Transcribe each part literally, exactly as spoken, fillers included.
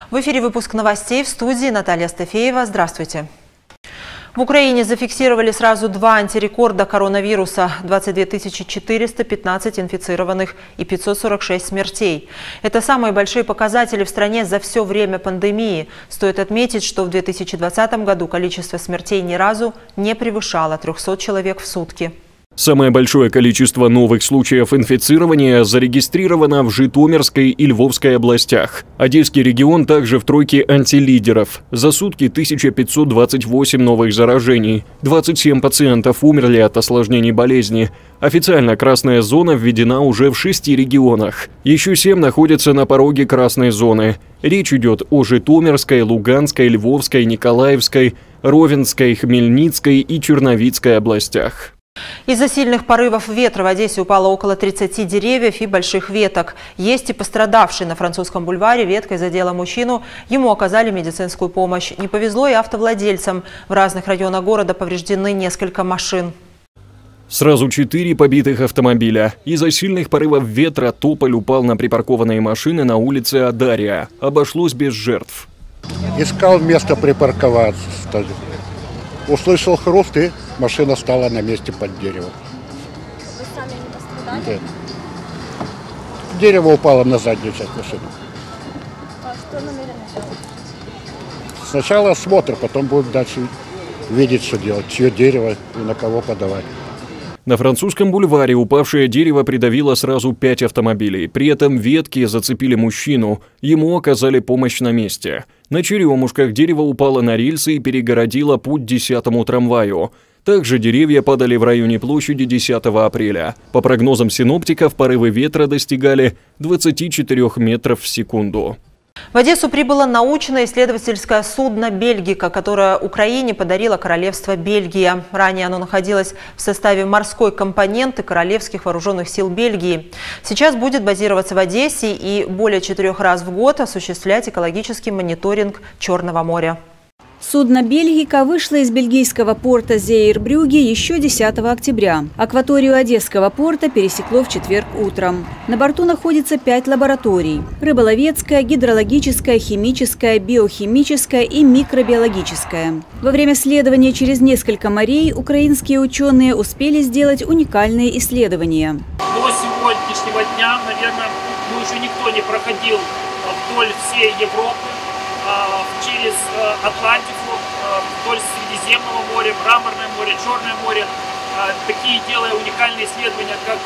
В эфире выпуск новостей, в студии Наталья Стафеева. Здравствуйте. В Украине зафиксировали сразу два антирекорда коронавируса – двадцать две тысячи четыреста пятнадцать инфицированных и пятьсот сорок шесть смертей. Это самые большие показатели в стране за все время пандемии. Стоит отметить, что в две тысячи двадцатом году количество смертей ни разу не превышало трёхсот человек в сутки. Самое большое количество новых случаев инфицирования зарегистрировано в Житомирской и Львовской областях. Одесский регион также в тройке антилидеров. За сутки тысяча пятьсот двадцать восемь новых заражений. двадцать семь пациентов умерли от осложнений болезни. Официально красная зона введена уже в шести регионах. Еще семь находятся на пороге красной зоны. Речь идет о Житомирской, Луганской, Львовской, Николаевской, Ровенской, Хмельницкой и Черновицкой областях. Из-за сильных порывов ветра в Одессе упало около тридцати деревьев и больших веток. Есть и пострадавший. На Французском бульваре веткой задела мужчину. Ему оказали медицинскую помощь. Не повезло и автовладельцам. В разных районах города повреждены несколько машин. Сразу четыре побитых автомобиля. Из-за сильных порывов ветра тополь упал на припаркованные машины на улице Адария. Обошлось без жертв. Искал место припарковаться. Услышал хруст, и машина стала на месте под деревом. Вы сами не пострадали? Да. Дерево упало на заднюю часть машины. А что намерены делать? Сначала осмотр, потом будем дальше видеть, что делать, чье дерево и на кого подавать. На Французском бульваре упавшее дерево придавило сразу пять автомобилей. При этом ветки зацепили мужчину. Ему оказали помощь на месте. На Черемушках дерево упало на рельсы и перегородило путь десятому трамваю. Также деревья падали в районе площади десятого апреля. По прогнозам синоптиков, порывы ветра достигали двадцати четырёх метров в секунду. В Одессу прибыло научно-исследовательское судно «Бельгика», которое Украине подарило Королевство Бельгия. Ранее оно находилось в составе морской компоненты Королевских вооруженных сил Бельгии. Сейчас будет базироваться в Одессе и более четырех раз в год осуществлять экологический мониторинг Черного моря. Судно «Бельгика» вышло из бельгийского порта Зеербрюгге еще десятого октября. Акваторию Одесского порта пересекло в четверг утром. На борту находится пять лабораторий – рыболовецкая, гидрологическая, химическая, биохимическая и микробиологическая. Во время следования через несколько морей украинские ученые успели сделать уникальные исследования. До сегодняшнего дня, наверное, ну, еще никто не проходил вдоль всей Европы, через Атлантику, вдоль Средиземного моря, Мраморное море, Черное море. Такие делая уникальные исследования, как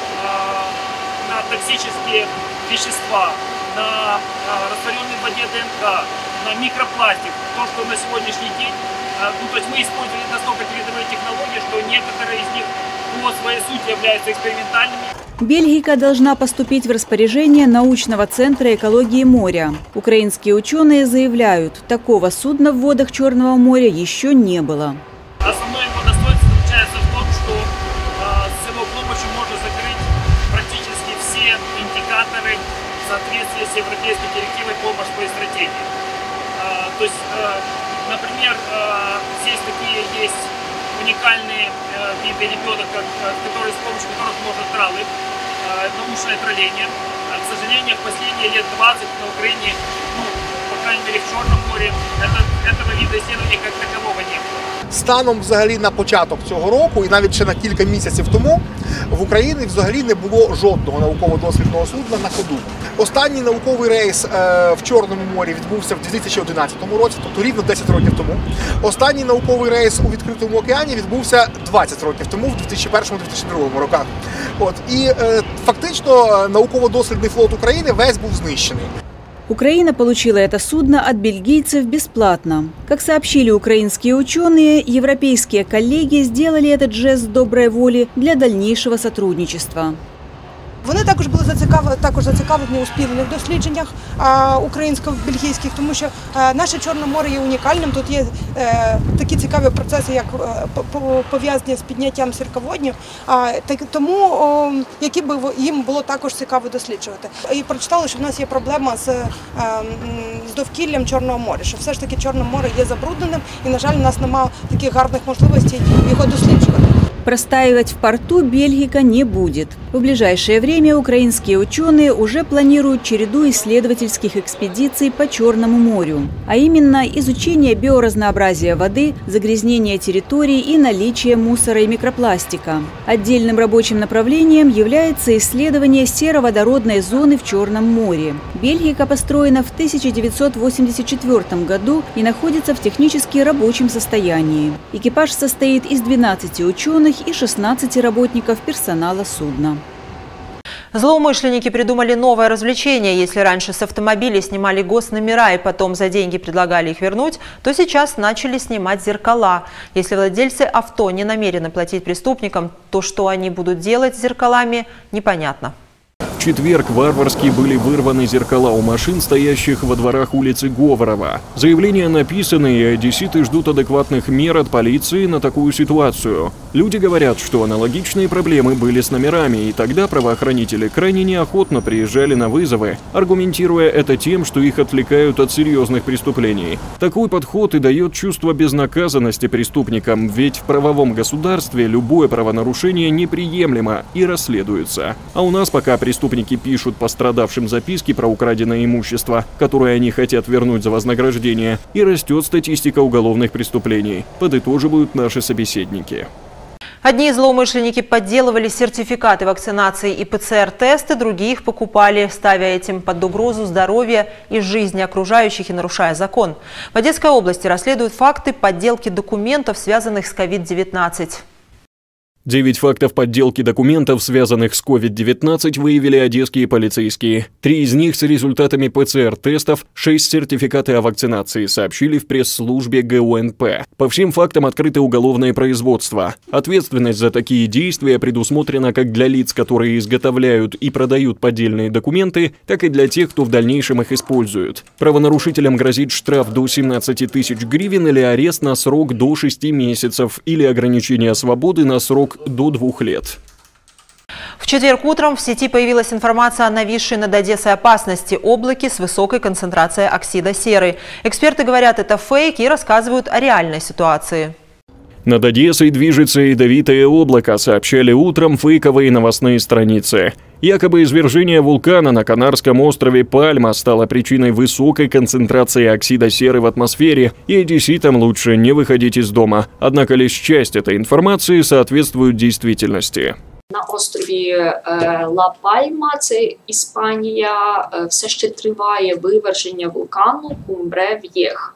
на токсические вещества, на растворенной в воде ДНК, на микропластик. То, что на сегодняшний день, ну, то есть мы использовали настолько передовые технологии, что некоторые из них по своей сути являются экспериментальными. «Бельгика» должна поступить в распоряжение научного центра экологии моря. Украинские ученые заявляют, такого судна в водах Черного моря еще не было. Основное его достоинство заключается в том, что э, с его помощью можно закрыть практически все индикаторы в соответствии с европейской директивой по морской стратегии. Э, то есть, э, например, э, здесь такие есть уникальные э, виды лебедок, как, которые, с помощью которых можно тралы, э, научное тролление. К сожалению, в последние лет двадцать на Украине, ну, по крайней мере в Черном море, это, этого вида исследований как такового не было. Станом взагалі на початок цього року і навіть ще на кілька місяців тому в Україні взагалі не було жодного науково-дослідного судна на ходу. Останній науковий рейс в Чорному морі відбувся в дві тисячі одинадцятому році, тобто рівно десять років тому. Останній науковий рейс у відкритому океані відбувся двадцять років тому, в дві тисячі першому - дві тисячі другому роках. От, і фактично науково-дослідний флот України весь був знищений. Украина получила это судно от бельгийцев бесплатно. Как сообщили украинские ученые, европейские коллеги сделали этот жест доброй воли для дальнейшего сотрудничества. Вони також були зацікавлені, також зацікавлені у спільних дослідженнях українсько-бельгійських, тому що а, наше Чорне море є унікальним. Тут є е, такі цікаві процеси, як е, пов'язані з підняттям сірководнів, а, так, тому о, які б їм було також цікаво досліджувати. І прочитали, що в нас є проблема з, е, з довкіллям Чорного моря, що все ж таки Чорне море є забрудненим і, на жаль, у нас немає таких гарних можливостей його досліджувати. Простаивать в порту «Бельгика» не будет. В ближайшее время украинские ученые уже планируют череду исследовательских экспедиций по Черному морю, а именно изучение биоразнообразия воды, загрязнения территорий и наличия мусора и микропластика. Отдельным рабочим направлением является исследование сероводородной зоны в Черном море. Бельгика построена в тысяча девятьсот восемьдесят четвёртом году и находится в технически рабочем состоянии. Экипаж состоит из двенадцати ученых и шестнадцати работников персонала судна. Злоумышленники придумали новое развлечение. Если раньше с автомобилей снимали госномера и потом за деньги предлагали их вернуть, то сейчас начали снимать зеркала. Если владельцы авто не намерены платить преступникам, то что они будут делать с зеркалами, непонятно. В четверг варварски были вырваны зеркала у машин, стоящих во дворах улицы Говорова. Заявления написаны, и одесситы ждут адекватных мер от полиции на такую ситуацию. Люди говорят, что аналогичные проблемы были с номерами, и тогда правоохранители крайне неохотно приезжали на вызовы, аргументируя это тем, что их отвлекают от серьезных преступлений. Такой подход и дает чувство безнаказанности преступникам, ведь в правовом государстве любое правонарушение неприемлемо и расследуется. А у нас пока преступники пишут пострадавшим записки про украденное имущество, которое они хотят вернуть за вознаграждение, и растет статистика уголовных преступлений, подытоживают наши собеседники. Одни злоумышленники подделывали сертификаты вакцинации и ПЦР-тесты, другие их покупали, ставя этим под угрозу здоровья и жизни окружающих и нарушая закон. В Одесской области расследуют факты подделки документов, связанных с ковид девятнадцать. Девять фактов подделки документов, связанных с ковид девятнадцать, выявили одесские полицейские. Три из них с результатами ПЦР-тестов, шесть сертификаты о вакцинации, сообщили в пресс-службе Г У Н П. По всем фактам открыто уголовное производство. Ответственность за такие действия предусмотрена как для лиц, которые изготовляют и продают поддельные документы, так и для тех, кто в дальнейшем их использует. Правонарушителям грозит штраф до семнадцати тысяч гривен или арест на срок до шести месяцев, или ограничение свободы на срок до двух лет. В четверг утром в сети появилась информация о нависшей над Одессой опасности – облаке с высокой концентрацией оксида серы. Эксперты говорят, это фейк, и рассказывают о реальной ситуации. Над Одессой движется ядовитое облако, сообщали утром фейковые новостные страницы. Якобы извержение вулкана на Канарском острове Пальма стало причиной высокой концентрации оксида серы в атмосфере, и одесситам лучше не выходить из дома. Однако лишь часть этой информации соответствует действительности. На острові Ла Пальма, це Іспанія, все ще триває виверження вулкану Кумбре В'єх.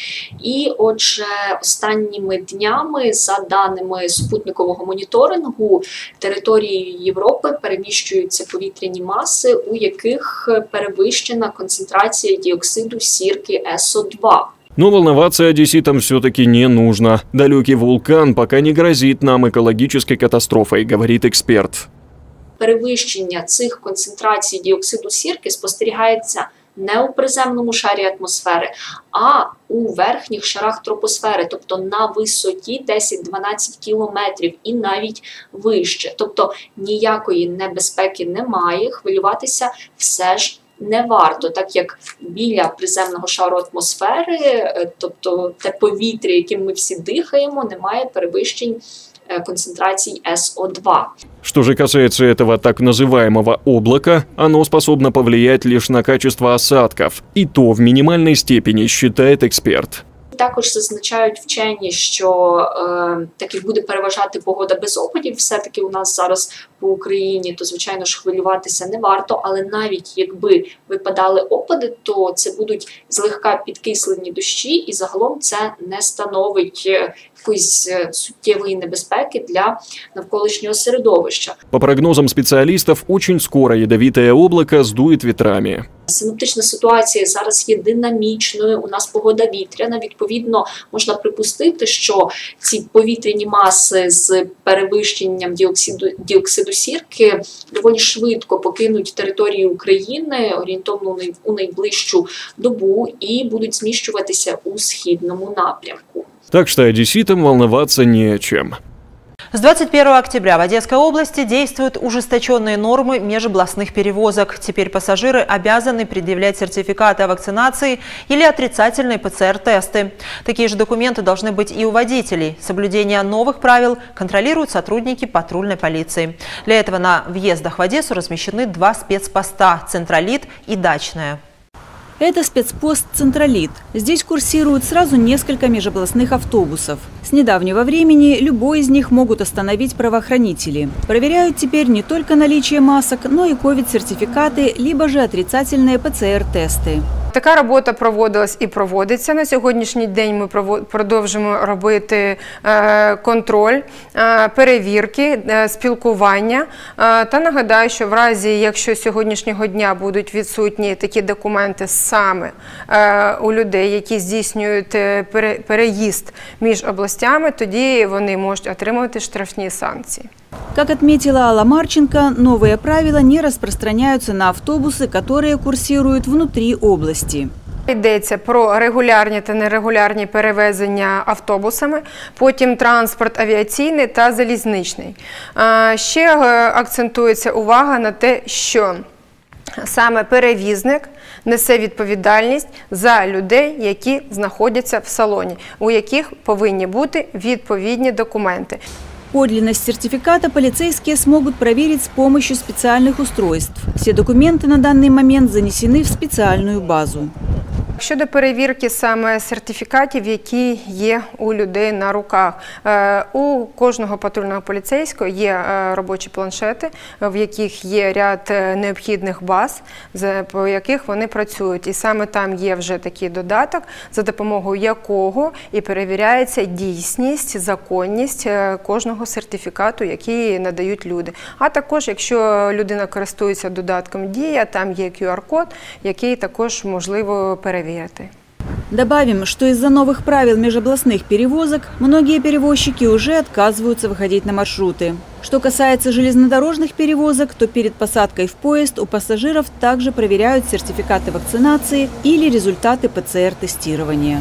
І отже, останніми днями, за даними супутникового моніторингу, територією Європи переміщуються повітряні маси, у яких перевищена концентрація діоксиду сірки С О два. Но волноваться одесситам все-таки не нужно. Далекий вулкан пока не грозит нам экологической катастрофой, говорит эксперт. Перевищення цих концентрацій діоксиду сірки спостерігається не у приземному шарі атмосфери, а у верхніх шарах тропосфери, тобто на висоті десять-дванадцять кілометрів і навіть вище. Тобто ніякої небезпеки немає, хвилюватися все ж не варто, так як біля приземного шару атмосфери, тобто те повітря, яким ми всі дихаємо, немає перевищень концентраций С О два. Что же касается этого так называемого облака, оно способно повлиять лишь на качество осадков, и то в минимальной степени, считает эксперт. Також зазначають вчені, що е, таки буде переважати погода без опадів, все-таки у нас зараз по Україні, то, звичайно ж, хвилюватися не варто, але навіть якби випадали опади, то це будуть злегка підкислені дощі, і загалом це не становить якоїсь суттєвої небезпеки для навколишнього середовища. По прогнозам специалистов, очень скоро ядовитое облако сдует ветрами. Синоптична ситуація зараз є динамічною, у нас погода вітряна, відповідно, можна припустити, що ці повітряні маси з перевищенням діоксиду, діоксиду сірки доволі швидко покинуть територію України, орієнтовно у найближчу добу, і будуть зміщуватися у східному напрямку. Так что одесситам волноваться не о чем. С двадцать первого октября в Одесской области действуют ужесточенные нормы межобластных перевозок. Теперь пассажиры обязаны предъявлять сертификаты о вакцинации или отрицательные ПЦР-тесты. Такие же документы должны быть и у водителей. Соблюдение новых правил контролируют сотрудники патрульной полиции. Для этого на въездах в Одессу размещены два спецпоста – Централит и Дачная. Это спецпост «Централит». Здесь курсируют сразу несколько межобластных автобусов. С недавнего времени любой из них могут остановить правоохранители. Проверяют теперь не только наличие масок, но и ковід-сертифікати, либо же отрицательные ПЦР-тести. Така робота проводилась і проводиться. На сьогоднішній день ми продовжуємо робити контроль, перевірки, спілкування. Та нагадаю, що в разі, якщо сьогоднішнього дня будуть відсутні такі документи саме у людей, які здійснюють переїзд між областями, тоді вони можуть отримувати штрафні санкції. Как отметила Алла Марченко, новые правила не распространяются на автобусы, которые курсируют внутри области. Йдеться про регулярні та нерегулярні перевезення автобусами, потім транспорт авіаційний та залізничний. Ще акцентується увага на те, що саме перевізник несе відповідальність за людей, які знаходяться в салоні, у яких повинні бути відповідні документи. Подлинность сертификата полицейские смогут проверить с помощью специальных устройств. Все документы на данный момент занесены в специальную базу. Щодо перевірки саме сертифікатів, які є у людей на руках. У кожного патрульного поліцейського є робочі планшети, в яких є ряд необхідних баз, по яких вони працюють. І саме там є вже такий додаток, за допомогою якого і перевіряється дійсність, законність кожного сертифікату, який надають люди. А також, якщо людина користується додатком «Дія», там є ку ар-код, який також можливо перевірити. Добавим, что из-за новых правил межобластных перевозок многие перевозчики уже отказываются выходить на маршруты. Что касается железнодорожных перевозок, то перед посадкой в поезд у пассажиров также проверяют сертификаты вакцинации или результаты ПЦР-тестирования.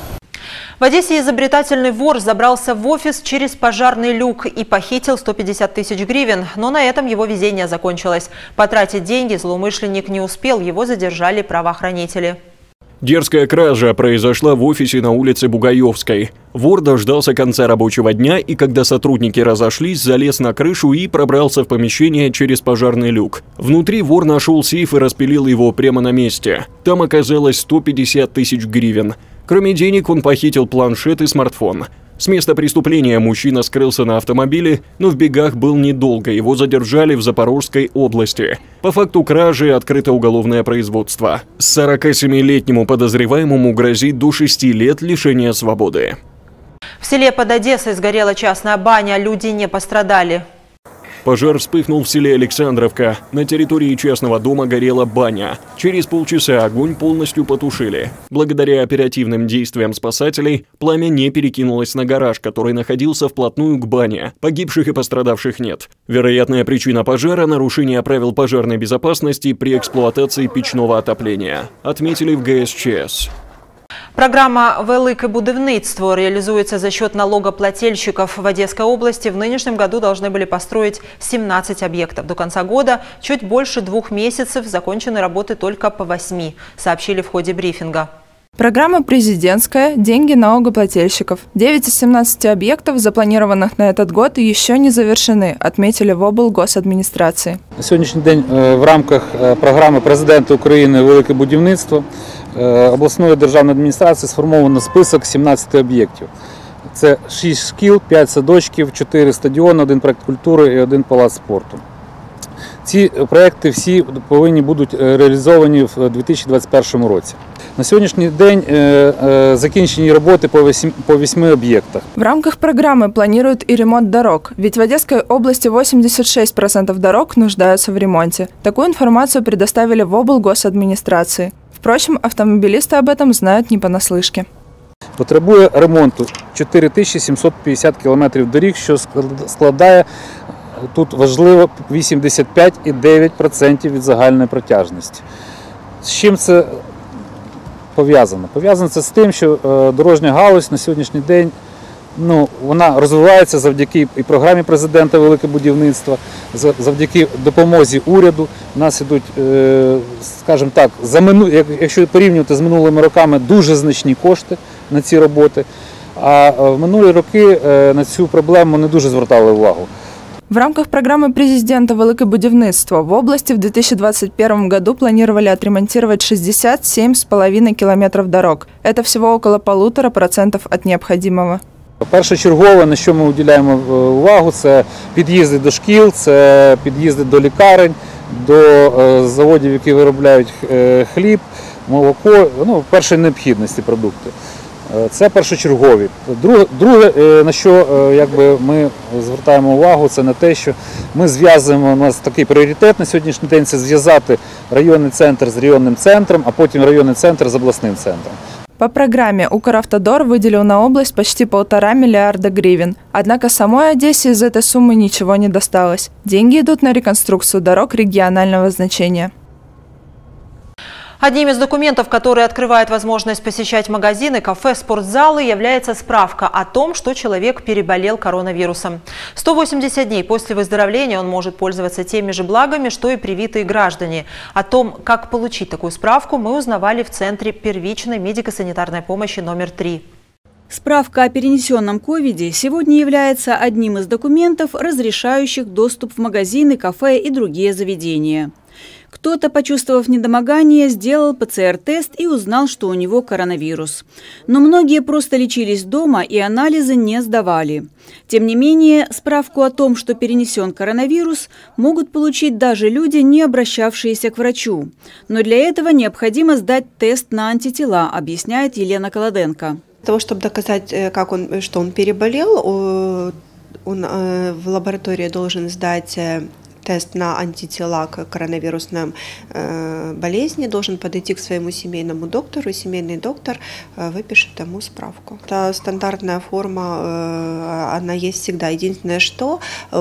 В Одессе изобретательный вор забрался в офис через пожарный люк и похитил сто пятьдесят тысяч гривен. Но на этом его везение закончилось. Потратить деньги злоумышленник не успел, его задержали правоохранители. Дерзкая кража произошла в офисе на улице Бугаевской. Вор дождался конца рабочего дня и, когда сотрудники разошлись, залез на крышу и пробрался в помещение через пожарный люк. Внутри вор нашел сейф и распилил его прямо на месте. Там оказалось сто пятьдесят тысяч гривен. Кроме денег он похитил планшет и смартфон. С места преступления мужчина скрылся на автомобиле, но в бегах был недолго, его задержали в Запорожской области. По факту кражи открыто уголовное производство. сорокасемилетнему подозреваемому грозит до шести лет лишения свободы. В селе под Одессой сгорела частная баня, люди не пострадали. Пожар вспыхнул в селе Александровка. На территории частного дома горела баня. Через полчаса огонь полностью потушили. Благодаря оперативным действиям спасателей пламя не перекинулось на гараж, который находился вплотную к бане. Погибших и пострадавших нет. Вероятная причина пожара – нарушение правил пожарной безопасности при эксплуатации печного отопления, отметили в гэ эс че эс. Программа «Велике будівництво» реализуется за счет налогоплательщиков. В Одесской области в нынешнем году должны были построить семнадцать объектов. До конца года чуть больше двух месяцев, закончены работы только по восьми, сообщили в ходе брифинга. Программа президентская, деньги налогоплательщиков. девять из семнадцати объектов, запланированных на этот год, еще не завершены, отметили в облгосадміністрації. На сьогоднішній день в рамках програми президента України «Велике будівництво» обласною державною адміністрацією сформовано список сімнадцяти об'єктів. Це шість шкіл, п'ять садочків, чотири стадіони, один проєкт культури і один палац спорту. Ці проєкти всі повинні бути реалізовані в дві тисячі двадцять першому році. На сьогоднішній день закінчені роботи по восьми объектах. В рамках программы планируют и ремонт дорог, ведь в Одесской области восемьдесят шесть процентов дорог нуждаются в ремонте. Такую информацию предоставили в облгосадміністрації. Впрочем, автомобилисты об этом знают не понаслышке. Потребує ремонту чотири тисячі сімсот п'ятдесят кілометрів доріг, що складає, тут важливо, вісімдесят п'ять цілих дев'ять десятих відсотка від загальної протяжності. З чим це пов'язано? Пов'язано це з тим, що дорожня галузь на сьогоднішній день Ну, вона розвивається завдяки і програмі президента «Велике будівництво», завдяки допомозі уряду. У нас ідуть, скажімо так, за мину... якщо порівнювати з минулими роками, дуже значні кошти на ці роботи. А в минулі роки на цю проблему не дуже звертали увагу. В рамках программы президента «Велике будівництво» в области в две тысячи двадцать первом году планировали отремонтировать шестьдесят семь с половиной километров дорог. Это всего около полутора процентов от необходимого. Першочергове, на що ми уділяємо увагу, це під'їзди до шкіл, це під'їзди до лікарень, до заводів, які виробляють хліб, молоко, ну, першої необхідності продукти. Це першочергові. Друге, друге, на що якби, ми звертаємо увагу, це на те, що ми зв'язуємо, у нас такий пріоритет на сьогоднішній день – це зв'язати районний центр з районним центром, а потім районний центр з обласним центром. По программе Укравтодор выделил на область почти полтора миллиарда гривен. Однако самой Одессе из этой суммы ничего не досталось. Деньги идут на реконструкцию дорог регионального значения. Одним из документов, которые открывают возможность посещать магазины, кафе, спортзалы, является справка о том, что человек переболел коронавирусом. сто восемьдесят дней после выздоровления он может пользоваться теми же благами, что и привитые граждане. О том, как получить такую справку, мы узнавали в Центре первичной медико-санитарной помощи номер три. Справка о перенесенном ковиде сегодня является одним из документов, разрешающих доступ в магазины, кафе и другие заведения. Кто-то, почувствовав недомогание, сделал ПЦР-тест и узнал, что у него коронавирус. Но многие просто лечились дома и анализы не сдавали. Тем не менее, справку о том, что перенесен коронавирус, могут получить даже люди, не обращавшиеся к врачу. Но для этого необходимо сдать тест на антитела, объясняет Елена Колоденко. Для того, чтобы доказать, как он, что он переболел, он в лаборатории должен сдать тест на антитела к коронавирусной э, болезни, должен подойти к своему семейному доктору, и семейный доктор э, выпишет ему справку. Это стандартная форма, э, она есть всегда. Единственное, что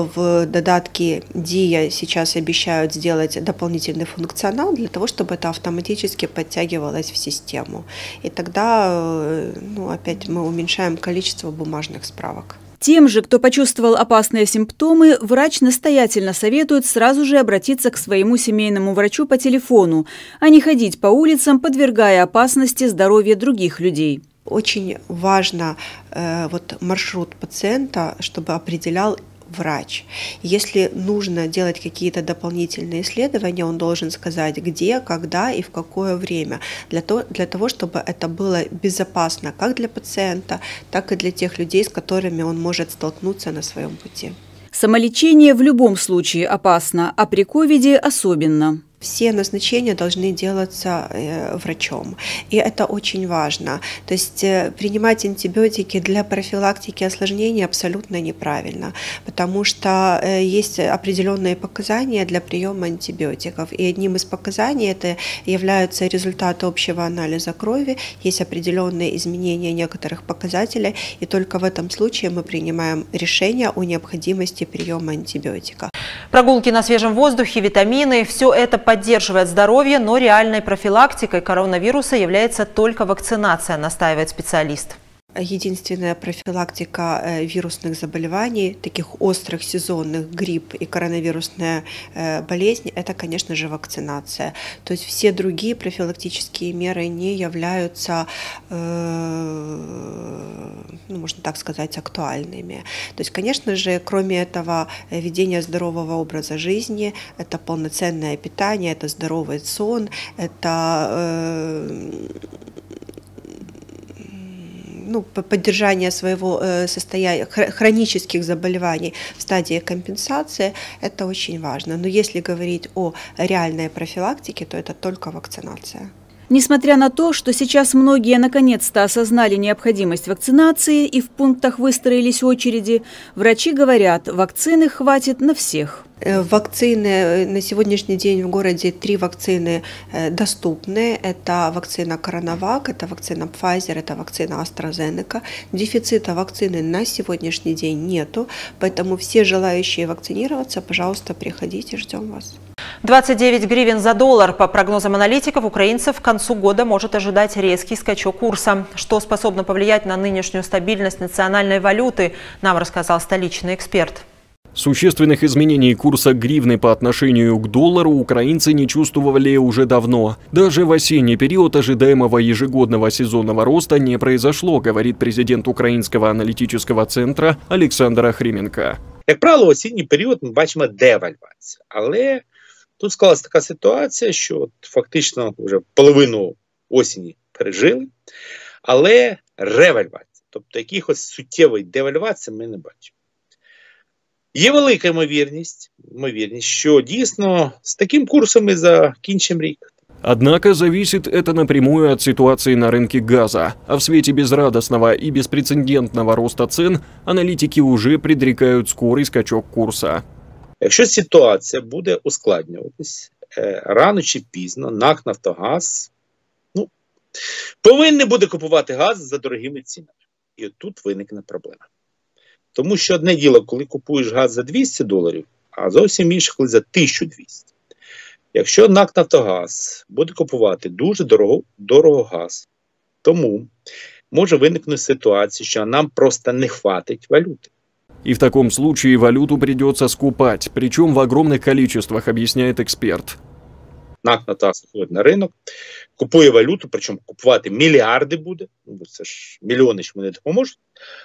в додатке ДИА сейчас обещают сделать дополнительный функционал для того, чтобы это автоматически подтягивалось в систему. И тогда, э, ну, опять мы уменьшаем количество бумажных справок. Тем же, кто почувствовал опасные симптомы, врач настоятельно советует сразу же обратиться к своему семейному врачу по телефону, а не ходить по улицам, подвергая опасности здоровья других людей. Очень важно э, вот, маршрут пациента, чтобы определял врач. Если нужно делать какие-то дополнительные исследования, он должен сказать, где, когда и в какое время, для того, для того, чтобы это было безопасно как для пациента, так и для тех людей, с которыми он может столкнуться на своем пути. Самолечение в любом случае опасно, а при ковиде особенно. Все назначения должны делаться э, врачом, и это очень важно. То есть э, принимать антибиотики для профилактики осложнений абсолютно неправильно, потому что э, есть определенные показания для приема антибиотиков, и одним из показаний это являются результаты общего анализа крови, есть определенные изменения некоторых показателей, и только в этом случае мы принимаем решение о необходимости приема антибиотика. Прогулки на свежем воздухе, витамины – все это поддерживает здоровье, но реальной профилактикой коронавируса является только вакцинация, настаивает специалист. Единственная профилактика вирусных заболеваний, таких острых сезонных, грипп и коронавирусная болезнь, это, конечно же, вакцинация. То есть все другие профилактические меры не являются, ну, можно так сказать, актуальными. То есть, конечно же, кроме этого, ведение здорового образа жизни, это полноценное питание, это здоровый сон, это ну, поддержание своего состояния, хронических заболеваний в стадии компенсации, это очень важно. Но если говорить о реальной профилактике, то это только вакцинация. Несмотря на то, что сейчас многие наконец-то осознали необходимость вакцинации и в пунктах выстроились очереди, врачи говорят, вакцины хватит на всех. Вакцины на сегодняшний день в городе три вакцины доступны. Это вакцина Коронавак, это вакцина Pfizer, это вакцина AstraZeneca. Дефицита вакцины на сегодняшний день нету, поэтому все желающие вакцинироваться, пожалуйста, приходите, ждем вас. двадцать девять гривен за доллар. По прогнозам аналитиков, украинцев к концу года может ожидать резкий скачок курса. Что способно повлиять на нынешнюю стабильность национальной валюты, нам рассказал столичный эксперт. Существенных изменений курса гривны по отношению к доллару украинцы не чувствовали уже давно. Даже в осенний период ожидаемого ежегодного сезонного роста не произошло, говорит президент Українського аналітичного центру Олександр Охрименко. Як правило, в осінній період ми бачимо девальвацію. Але тут склалася така ситуація, що фактично вже половину осені пережили, але ревальвація, тобто якихось суттєвої девальвації ми не бачимо. Є велика ймовірність, ймовірність, що дійсно з таким курсом ми закінчимо рік. Однако зависит это напрямую от ситуации на рынке газа. А в свете безрадостного и беспрецедентного роста цен аналитики уже предрекают скорый скачок курса. Якщо ситуація буде ускладнюватись, рано чи пізно НАК «Нафтогаз» ну, повинен буде купувати газ за дорогими цінами. І от тут виникне проблема. Тому що одне діло, коли купуєш газ за двісті доларів, а зовсім інше, коли за тисячу двісті. Якщо НАК «Нафтогаз» буде купувати дуже дорого, дорого газ, тому може виникнути ситуація, що нам просто не хватить валюти. И в таком случае валюту придется скупать, причем в огромных количествах, объясняет эксперт. НАК «Нафтогаз» виходить на ринок, купує валюту, причому купувати мільярди буде, бо це ж мільйони ж не допоможуть,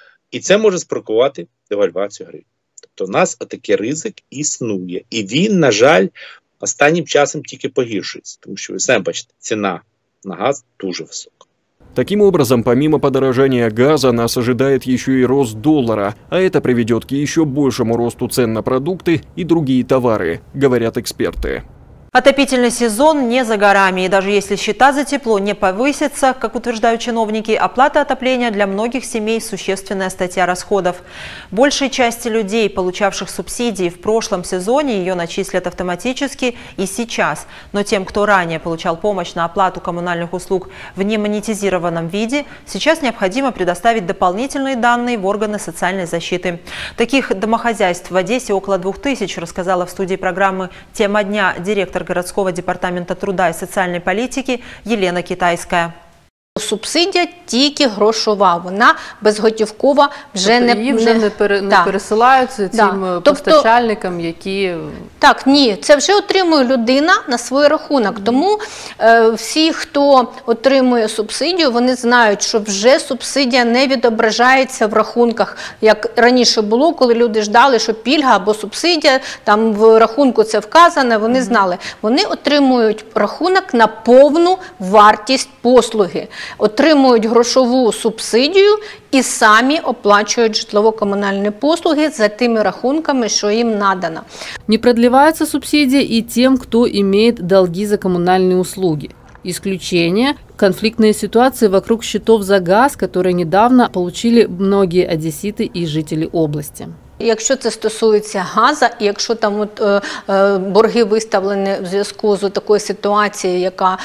і це може спровокувати девальвацію гривні. Тобто у нас отакий ризик існує. І він, на жаль, останнім часом тільки погіршується, тому що ви самі бачите, ціна на газ дуже висока. Таким образом, помимо подорожания газа, нас ожидает еще и рост доллара, а это приведет к еще большему росту цен на продукты и другие товары, говорят эксперты. Отопительный сезон не за горами, и даже если счета за тепло не повысятся, как утверждают чиновники, оплата отопления для многих семей – существенная статья расходов. Большей части людей, получавших субсидии в прошлом сезоне, ее начислят автоматически и сейчас. Но тем, кто ранее получал помощь на оплату коммунальных услуг в немонетизированном виде, сейчас необходимо предоставить дополнительные данные в органы социальной защиты. Таких домохозяйств в Одессе около двух тысяч, рассказала в студии программы «Тема дня» директор городского департамента труда и социальной политики Єлена Китайська. Субсидія тільки грошова, вона безготівкова вже тобто не, її вже не, пере, не да. пересилаються цим да. постачальникам, тобто, які… Так, ні, це вже отримує людина на свій рахунок. Тому е, всі, хто отримує субсидію, вони знають, що вже субсидія не відображається в рахунках, як раніше було, коли люди ждали, що пільга або субсидія, там в рахунку це вказано, вони знали. Вони отримують рахунок на повну вартість послуги. Отримують грошову субсидію і самі оплачують житлово-комунальні послуги за тими рахунками, що їм надано. Не продлевается субсидия и тем, кто имеет долги за коммунальные услуги. Исключение – конфликтные ситуации вокруг счетов за газ, которые недавно получили многие одесситы и жители области. Якщо це стосується газу, і якщо там от, е, е, борги виставлені в зв'язку з такою ситуацією, яка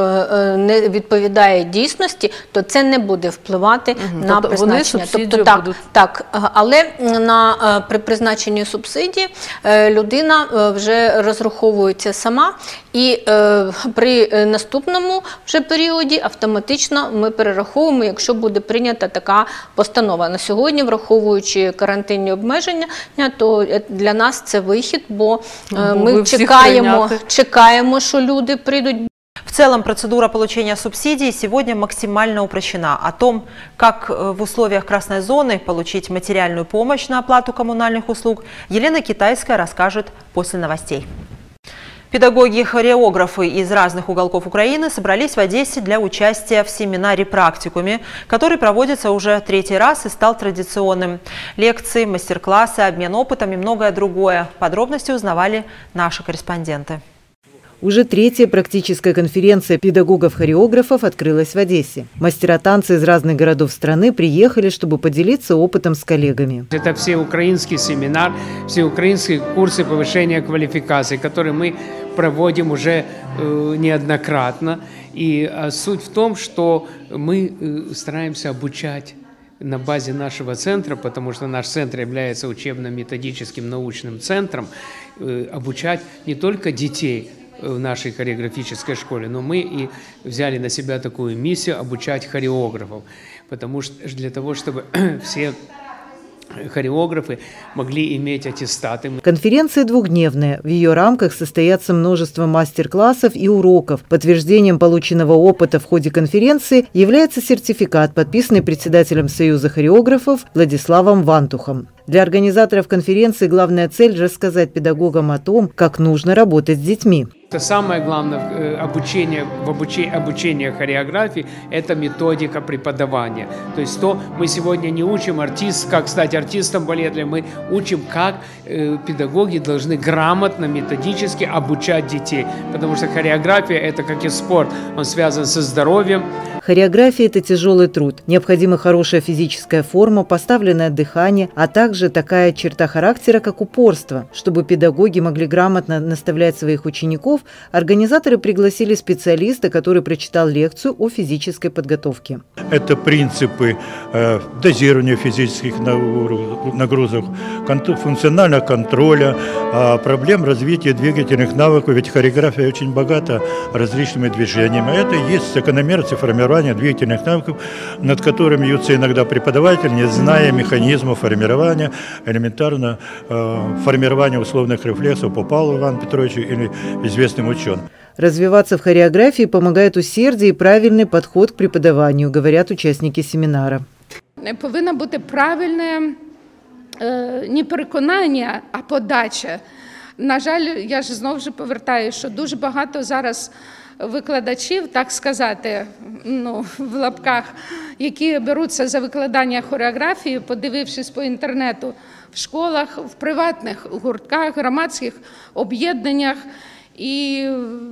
е, не відповідає дійсності, то це не буде впливати угу. на тобто призначення. Тобто так, будуть... так, але на, при призначенні субсидії е, людина е, вже розраховується сама, і е, при наступному вже періоді автоматично ми перераховуємо, якщо буде прийнята така постанова. На сьогодні, враховуючи карантинні обмеження, то для нас це вихід, бо ну, ми чекаємо, чекаємо, что люди придут. В целом процедура получения субсидий сегодня максимально упрощена. О том, как в условиях красной зоны получить материальную помощь на оплату коммунальных услуг, Елена Китайская расскажет после новостей. Педагоги-хореографы из разных уголков Украины собрались в Одессе для участия в семинаре-практикуме, который проводится уже третий раз и стал традиционным. Лекции, мастер-классы, обмен опытом и многое другое. Подробности узнавали наши корреспонденты. Уже третья практическая конференция педагогов-хореографов открылась в Одессе. Мастера танца из разных городов страны приехали, чтобы поделиться опытом с коллегами. Это всеукраинский семинар, всеукраинские курсы повышения квалификации, которые мы проводим уже э, неоднократно. И э, суть в том, что мы э, стараемся обучать на базе нашего центра, потому что наш центр является учебно-методическим научным центром, обучать не только детей в нашей хореографической школе, но мы и взяли на себя такую миссию обучать хореографов, потому что для того, чтобы все хореографы могли иметь аттестаты. Конференция двухдневная. В ее рамках состоятся множество мастер-классов и уроков. Подтверждением полученного опыта в ходе конференции является сертификат, подписанный председателем Союза хореографов Владиславом Вантухом. Для организаторов конференции главная цель – рассказать педагогам о том, как нужно работать с детьми. Это самое главное обучение, в обучении, обучение хореографии – это методика преподавания. То есть то мы сегодня не учим артист, как стать артистом балета, мы учим, как э, педагоги должны грамотно, методически обучать детей. Потому что хореография – это как и спорт, он связан со здоровьем. Хореография – это тяжелый труд. Необходима хорошая физическая форма, поставленное дыхание, а также такая черта характера, как упорство. Чтобы педагоги могли грамотно наставлять своих учеников, организаторы пригласили специалиста, который прочитал лекцию о физической подготовке. Это принципы э, дозирования физических нагрузок, функционального контроля, э, проблем развития двигательных навыков, ведь хореография очень богата различными движениями. Это есть закономерности формирования двигательных навыков, над которыми бьются иногда преподаватели, не зная механизмов формирования, элементарно э, формирования условных рефлексов по Павлу Ивану Петровичу или известным ученым. Развиваться в хореографии помогает усердие и правильный подход к преподаванию, говорят участники семинара. Повинно бути правильне не переконання, а подача. На жаль, я ж знову ж повертаю, що дуже багато зараз викладачів, так сказати, ну, в лапках, які беруться за викладання хореографії, подивившись по інтернету в школах, в приватних гуртках, громадських об'єднаннях, і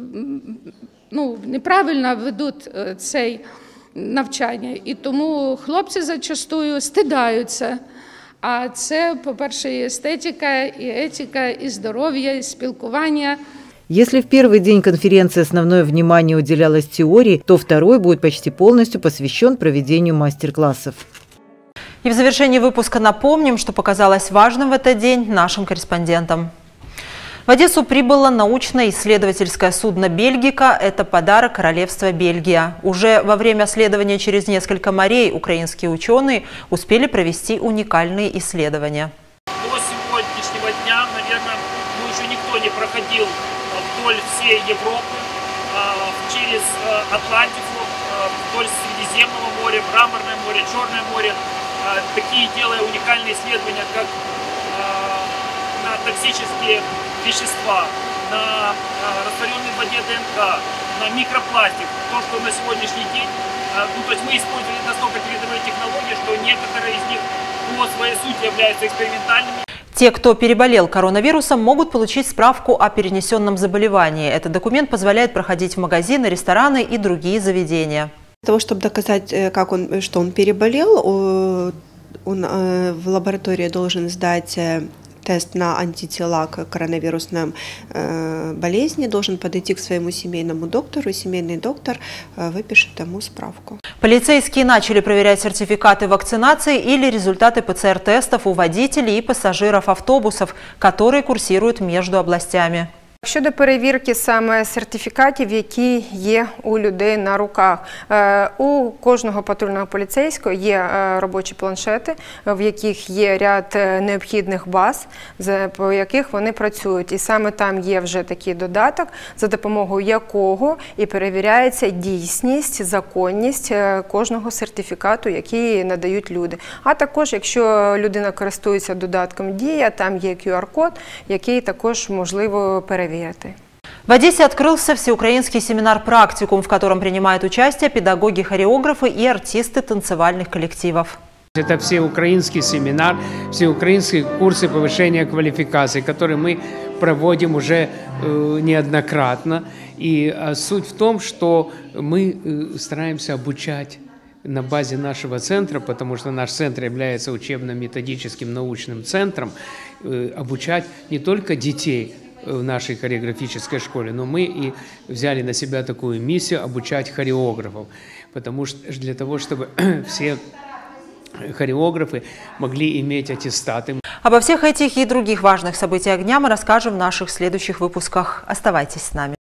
ну, неправильно ведуть цей навчання. І тому хлопці зачастую стидаються. А це, по-перше, і естетика, і етика, і здоров'я, і спілкування. Если в первый день конференции основное внимание уделялось теории, то второй будет почти полностью посвящен проведению мастер-классов. И в завершении выпуска напомним, что показалось важным в этот день нашим корреспондентам. В Одессу прибыло научно-исследовательское судно «Бельгика». Это подарок Королевства Бельгия. Уже во время следования через несколько морей украинские ученые успели провести уникальные исследования. До сегодняшнего дня, наверное, ну, еще никто не проходил вдоль всей Европы, через Атлантику, вдоль Средиземного моря, Мраморное море, Черное море. Такие делая уникальные исследования, как на токсические вещества, на растворенной в воде ДНК, на микропластик. То, что на сегодняшний день, ну, то есть мы использовали настолько передовые технологии, что некоторые из них по своей сути являются экспериментальными. Те, кто переболел коронавирусом, могут получить справку о перенесенном заболевании. Этот документ позволяет проходить в магазины, рестораны и другие заведения. Для того, чтобы доказать, как он, что он переболел, он в лаборатории должен сдать тест на антитела к коронавирусной болезни, должен подойти к своему семейному доктору, и семейный доктор выпишет ему справку. Полицейские начали проверять сертификаты вакцинации или результаты ПЦР-тестов у водителей и пассажиров автобусов, которые курсируют между областями. Щодо перевірки саме сертифікатів, які є у людей на руках. У кожного патрульного поліцейського є робочі планшети, в яких є ряд необхідних баз, по яких вони працюють. І саме там є вже такий додаток, за допомогою якого і перевіряється дійсність, законність кожного сертифікату, який надають люди. А також, якщо людина користується додатком «Дія», там є ку ар код, який також можливо перевірити. В Одессе открылся всеукраинский семинар-практикум, в котором принимают участие педагоги-хореографы и артисты танцевальных коллективов. Это всеукраинский семинар, всеукраинские курсы повышения квалификации, которые мы проводим уже э, неоднократно. И э, суть в том, что мы э, стараемся обучать на базе нашего центра, потому что наш центр является учебно-методическим научным центром, э, обучать не только детей в нашей хореографической школе, но мы и взяли на себя такую миссию обучать хореографов, потому что для того, чтобы все хореографы могли иметь аттестаты. Обо всех этих и других важных событиях дня мы расскажем в наших следующих выпусках. Оставайтесь с нами.